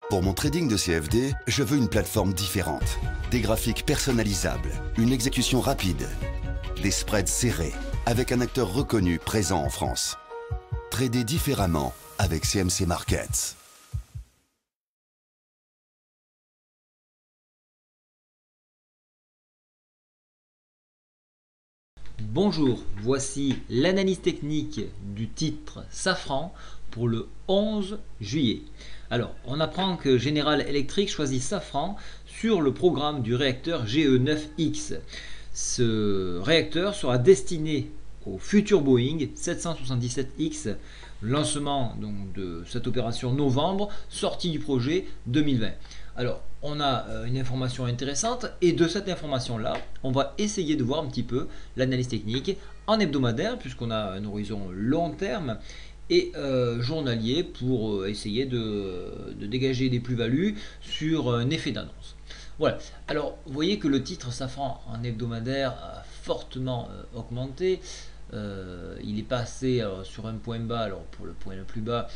Pour mon trading de CFD, je veux une plateforme différente. Des graphiques personnalisables, une exécution rapide, des spreads serrés, avec un acteur reconnu présent en France. Trader différemment avec CMC Markets. Bonjour, voici l'analyse technique du titre Safran pour le 11 juillet. Alors, on apprend que General Electric choisit Safran sur le programme du réacteur GE9X. Ce réacteur sera destiné au futur Boeing 777X, lancement donc de cette opération novembre, sortie du projet 2020. Alors, on a une information intéressante et de cette information-là, on va essayer de voir un petit peu l'analyse technique en hebdomadaire puisqu'on a un horizon long terme et journalier pour essayer de dégager des plus-values sur un effet d'annonce. Voilà, alors vous voyez que le titre Safran en hebdomadaire a fortement augmenté. Il est passé sur un point bas, alors pour le point le plus bas,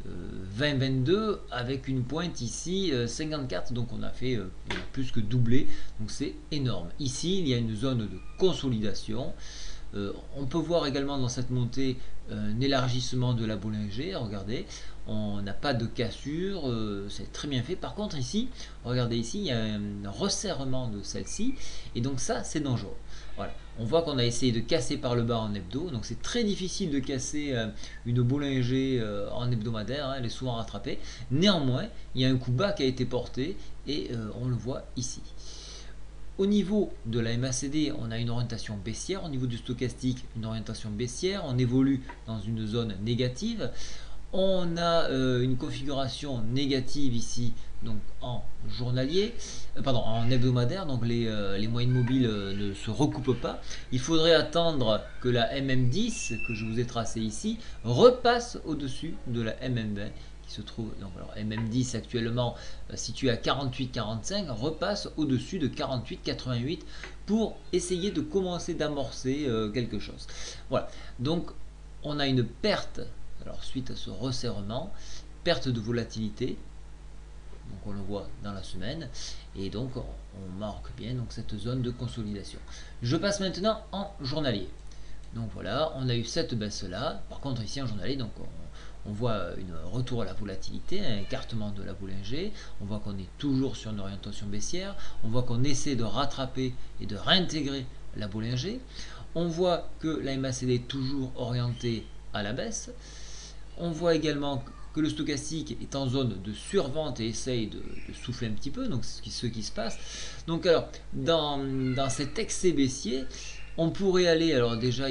20-22 avec une pointe ici 54, donc on a fait plus que doubler, donc c'est énorme. Ici il y a une zone de consolidation. On peut voir également dans cette montée un élargissement de la Bollinger. Regardez, on n'a pas de cassure, c'est très bien fait. Par contre ici, regardez ici, il y a un resserrement de celle-ci et donc ça c'est dangereux. Voilà. On voit qu'on a essayé de casser par le bas en hebdo, donc c'est très difficile de casser une Bollinger en hebdomadaire, hein, elle est souvent rattrapée. Néanmoins, il y a un coup bas qui a été porté et on le voit ici. Au niveau de la MACD, on a une orientation baissière. Au niveau du stochastique, une orientation baissière. On évolue dans une zone négative. On a une configuration négative ici, donc en journalier, en hebdomadaire, donc les moyennes mobiles ne se recoupent pas. Il faudrait attendre que la MM10, que je vous ai tracée ici, repasse au-dessus de la MM20 qui se trouve, donc alors MM10 actuellement situé à 48,45, repasse au-dessus de 48,88 pour essayer de commencer d'amorcer quelque chose. Voilà, donc on a une perte. Alors suite à ce resserrement, perte de volatilité, donc on le voit dans la semaine, et donc on marque bien donc cette zone de consolidation. Je passe maintenant en journalier. Donc voilà, on a eu cette baisse là. Par contre ici en journalier, donc on voit un retour à la volatilité, un écartement de la Bollinger. On voit qu'on est toujours sur une orientation baissière. On voit qu'on essaie de rattraper et de réintégrer la Bollinger. On voit que la MACD est toujours orientée à la baisse. On voit également que le stochastique est en zone de survente et essaye de souffler un petit peu, donc c'est ce qui se passe. Donc alors, dans cet excès baissier, on pourrait aller, alors déjà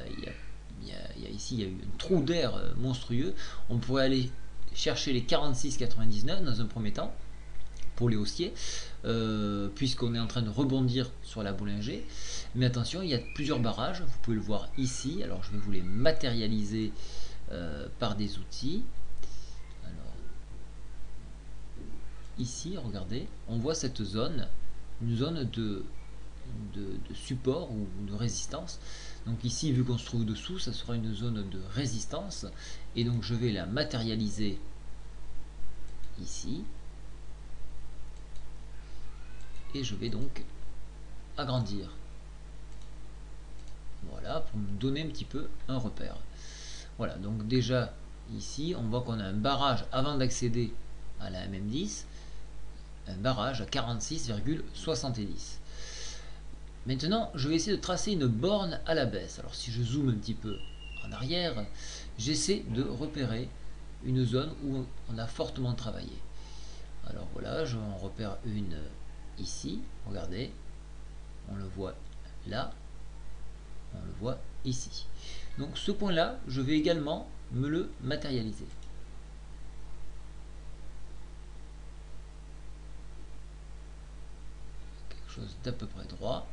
ici il y a eu un trou d'air monstrueux, on pourrait aller chercher les 46,99 dans un premier temps pour les haussiers, puisqu'on est en train de rebondir sur la Bollinger. Mais attention, il y a plusieurs barrages, vous pouvez le voir ici, alors je vais vous les matérialiser par des outils. Alors, ici, regardez, on voit cette zone, une zone de support ou de résistance. Donc ici, vu qu'on se trouve dessous, ça sera une zone de résistance. Et donc je vais la matérialiser ici. Et je vais donc agrandir. Voilà, pour me donner un petit peu un repère. Voilà, donc déjà ici, on voit qu'on a un barrage avant d'accéder à la MM10, un barrage à 46,70. Maintenant, je vais essayer de tracer une borne à la baisse. Alors si je zoome un petit peu en arrière, j'essaie de repérer une zone où on a fortement travaillé. Alors voilà, je en repère une ici, regardez, on le voit là, on le voit ici. Donc ce point là, je vais également me le matérialiser. Quelque chose d'à peu près droit.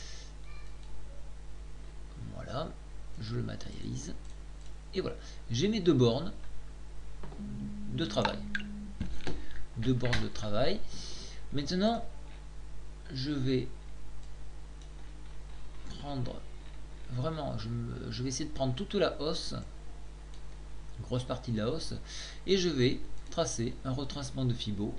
Voilà, je le matérialise. Et voilà, j'ai mes deux bornes de travail. Deux bornes de travail. Maintenant, je vais prendre vraiment, je vais essayer de prendre toute la hausse, une grosse partie de la hausse, et je vais tracer un retracement de Fibo.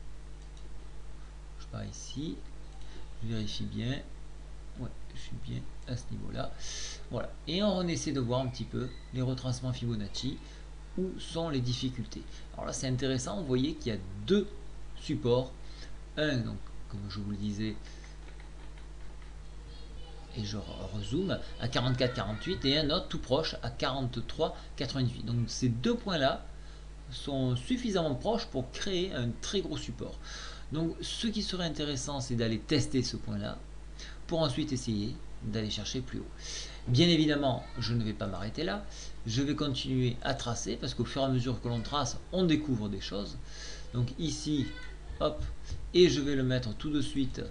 Je pars ici, je vérifie bien. Ouais, je suis bien à ce niveau-là. Voilà. Et on essaie de voir un petit peu les retracements Fibonacci. Où sont les difficultés? Alors là, c'est intéressant. Vous voyez qu'il y a deux supports. Un, donc, comme je vous le disais, et je rezoome à 44,48 et un autre tout proche à 43,88. Donc ces deux points-là sont suffisamment proches pour créer un très gros support. Donc ce qui serait intéressant, c'est d'aller tester ce point-là pour ensuite essayer d'aller chercher plus haut. Bien évidemment, je ne vais pas m'arrêter là. Je vais continuer à tracer parce qu'au fur et à mesure que l'on trace, on découvre des choses. Donc ici, hop, et je vais le mettre tout de suite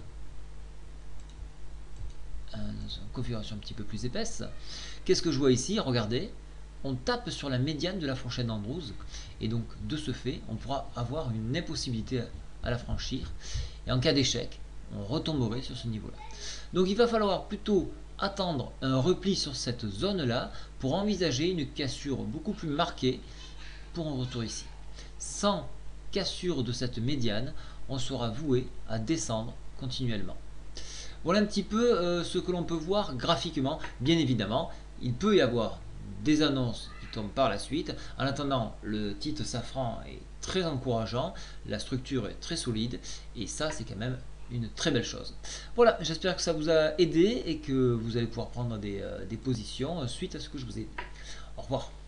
dans une configuration un petit peu plus épaisse. Qu'est-ce que je vois ici? Regardez, on tape sur la médiane de la fourchette d'Andrews et donc de ce fait, on pourra avoir une impossibilité à la franchir et en cas d'échec, on retomberait sur ce niveau-là. Donc il va falloir plutôt attendre un repli sur cette zone-là pour envisager une cassure beaucoup plus marquée pour un retour ici. Sans cassure de cette médiane, on sera voué à descendre continuellement. Voilà un petit peu ce que l'on peut voir graphiquement. Bien évidemment, il peut y avoir des annonces qui tombent par la suite. En attendant, le titre Safran est très encourageant, la structure est très solide et ça, c'est quand même une très belle chose. Voilà, j'espère que ça vous a aidé et que vous allez pouvoir prendre des positions suite à ce que je vous ai dit. Au revoir.